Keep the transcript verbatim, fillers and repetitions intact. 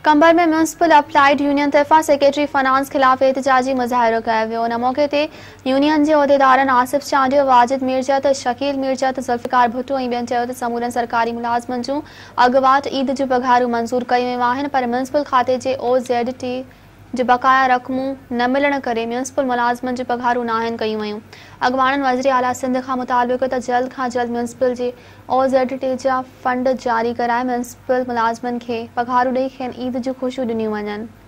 कंबर में municipal employed union तरफ़ां सेक्रेटरी फाइनेंस ख़िलाफ़ एहतजाजी मुज़ाहिरो कयो वियो। उन मौक़े ते यूनियन जे उहिदेदारनि आसिफ चांडियो, वाजिद मीरजत, शकील मीरजत, ज़ुल्फ़िकार भुट्टो ऐं ॿियनि चयो त समूरनि सरकारी मुलाज़मनि जूं अॻुवाट ईद जूं पघारूं मंज़ूर कयूं वियूं आहिनि, पर म्यूनसिपल खाते जे ओ ज़ेड टी जे बक़ाया रक़मूं न मिलण करे म्यूनसिपल मुलाज़मनि जूं पघारूं नाहिन कयूं वयूं। अॻवाणनि वज़ीर आला सिंध खां मुतालिबु कयो त जल्द खां जल्द म्यूनसिपल जे ओ ज़ेड टी जा फंड जारी कराए म्यूनसिपल मुलाज़मनि खे पघारूं ॾेई खेनि ईद जूं ख़ुशियूं ॾिनियूं वञनि।